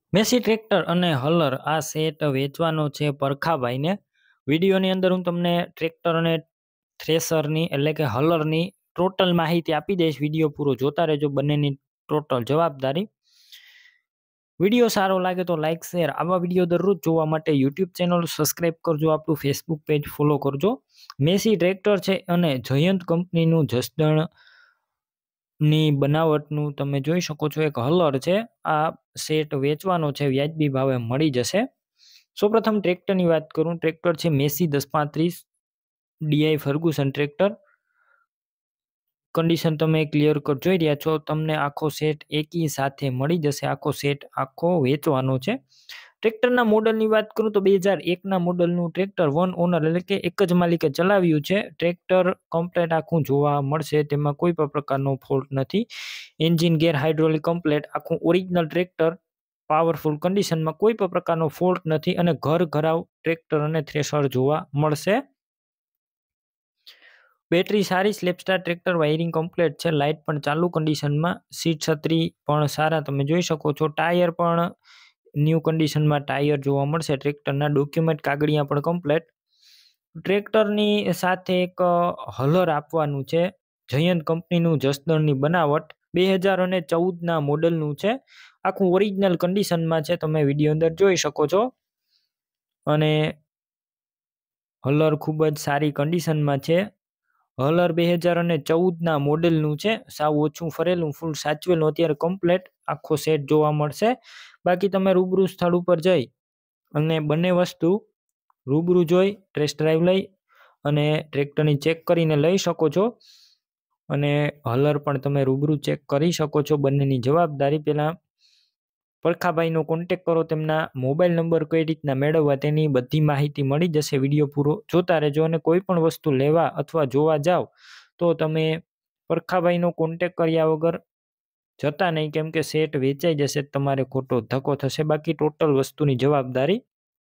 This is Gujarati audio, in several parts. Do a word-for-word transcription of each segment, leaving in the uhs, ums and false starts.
મેસી ટ્રેક્ટર અને હલર આ સેટ વેચવાનો છે પરખાભાઈને. વિડીયોની અંદર હું તમને ટ્રેક્ટર અને થ્રેસરની એટલે કે હલરની ટોટલ માહિતી આપી દઈશ. વિડીયો પૂરો જોતા રહેજો, બંનેની ટોટલ જવાબદારી. વિડીયો સારો લાગે તો લાઇક શેર. આવા વિડીયો દરરોજ જોવા માટે યુટ્યુબ ચેનલ સબસ્ક્રાઈબ કરજો, આપણું ફેસબુક પેજ ફોલો કરજો. મેસી ટ્રેક્ટર છે અને જયંત કંપનીનું જસદણ ની બનાવટનું તમે જોઈ શકો છો એક હલર છે. આ સેટ વેચવાનો છે, વ્યાજબી ભાવે મળી જશે. સૌપ્રથમ ટ્રેક્ટરની વાત કરું, ટ્રેક્ટર છે મેસી દસ પાંત્રીસ ડીઆઈ ફર્ગુસન ટ્રેક્ટર. કન્ડિશન તમે ક્લિયર કટ જોઈ રહ્યા છો. તમને આખો સેટ એકી સાથે મળી જશે. આખો સેટ આખો વેચવાનો છે. ટ્રેક્ટરના મોડલની વાત કરું તો બે હજાર એકના મોડલનું ટ્રેક્ટર, વન ઓનર એટલે કે એક જ માલિકે ચલાવ્યું છે. ટ્રેક્ટર કમ્પ્લેટ આખું જોવા મળશે, તેમાં કોઈ પણ પ્રકારનો ફોલ્ટ નથી. એન્જિન ગેર હાઇડ્રોલિક કમ્પ્લેટ આખું ઓરિજિનલ ટ્રેક્ટર, પાવરફુલ કન્ડિશનમાં, કોઈ પણ પ્રકારનો ફોલ્ટ નથી અને ઘર ઘરાવ ટ્રેક્ટર અને થ્રેશર જોવા મળશે. બેટરી સારી, સ્લેપસ્ટાર ટ્રેક્ટર, વાયરિંગ કમ્પ્લેટ છે, લાઇટ પણ ચાલુ કન્ડિશનમાં, સીટ છત્રી પણ સારા તમે જોઈ શકો છો. ટાયર પણ ન્યૂ કન્ડિશનમાં ટાયર જોવા મળશે. ટ્રેક્ટરના ડોક્યુમેન્ટ કાગળિયા પણ કમ્પ્લેટ. ટ્રેક્ટરની સાથે એક હલર આપવાનું છે, જયંત કંપનીનું જસદણની બનાવટ, બે હજાર અને ચૌદના મોડલનું છે. આખું ઓરિજિનલ કન્ડિશનમાં છે, તમે વિડીયો અંદર જોઈ શકો છો. અને હલર ખૂબ જ સારી કન્ડિશનમાં છે. હલર બે હજાર અને ચૌદના મોડેલનું છે, સાવ ઓછું ફરેલું, ફૂલ સાચવેલું, અત્યારે કમ્પ્લેટ આખો સેટ જોવા મળશે. બાકી તમે રૂબરૂ સ્થળ ઉપર જઈ અને બંને વસ્તુ રૂબરૂ જોઈ, ટેસ્ટ ડ્રાઈવ લઈ અને ટ્રેક્ટરની ચેક કરીને લઈ શકો છો. અને હલર પણ તમે રૂબરૂ ચેક કરી શકો છો. બંનેની જવાબદારી. પહેલાં પરખાભાઈનો કોન્ટેક કરો, તેમના મોબાઈલ નંબર કઈ રીતના મેળવવા તેની બધી માહિતી મળી જશે. વિડીયો પૂરો જોતા રહેજો. અને કોઈ પણ વસ્તુ લેવા અથવા જોવા જાઓ તો તમે પરખાભાઈનો કોન્ટેક કર્યા વગર જતા નહીં, કેમ કે સેટ વેચાઈ જશે, તમારે ખોટો ધક્કો થશે. બાકી ટોટલ વસ્તુની જવાબદારી.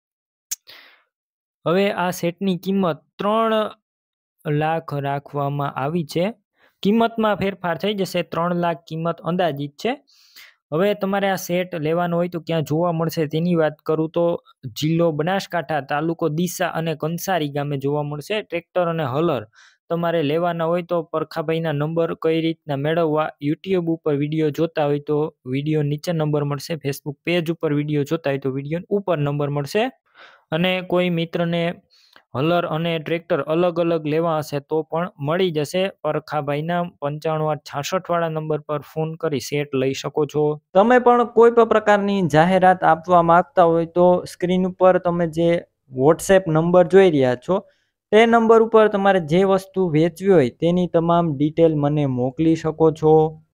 હવે આ સેટની કિંમત ત્રણ લાખ રાખવામાં આવી છે. કિંમતમાં ફેરફાર થઈ જશે. ત્રણ લાખ કિંમત અંદાજિત છે. હવે તમારે આ સેટ લેવાનો હોય તો ક્યાં જોવા મળશે તેની વાત કરું તો જિલ્લો બનાસકાંઠા, તાલુકો ડીસા અને કંસારી ગામે જોવા મળશે. ટ્રેક્ટર અને હલર તમારે લેવાના હોય તો પરખાભાઈના નંબર કઈ રીતના મેળવવા, યુટ્યુબ ઉપર વિડીયો જોતા હોય તો વિડીયો નીચે નંબર મળશે, ફેસબુક પેજ ઉપર વિડીયો જોતા હોય તો વિડીયો ઉપર નંબર મળશે. અને કોઈ મિત્રને હલર અને ટ્રેક્ટર અલગ અલગ લેવા હશે તો પણ મળી જશે. પરખાભાઈના પંચાણું આઠ છાસઠ વાળા નંબર પર ફોન કરી સેટ લઈ શકો છો. તમે પણ કોઈ પણ પ્રકારની જાહેરાત આપવા માંગતા હોય તો સ્ક્રીન ઉપર તમે જે વોટ્સએપ નંબર જોઈ રહ્યા છો તે નંબર ઉપર તમારે જે વસ્તુ વેચવી હોય તેની તમામ ડિટેલ મને મોકલી શકો છો.